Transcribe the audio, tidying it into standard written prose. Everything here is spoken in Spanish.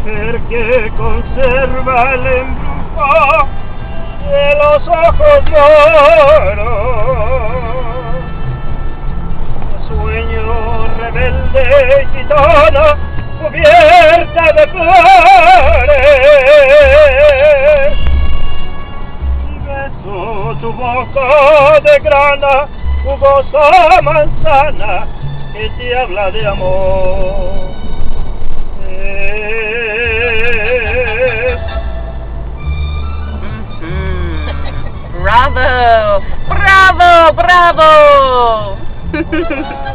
mujer que conserva el embrujo de los ojos moros, sueño rebelde y gitana cubierta de flores. Beso tu boca de grana, jugosa manzana que te habla de amor. Bravo! Bravo! Bravo!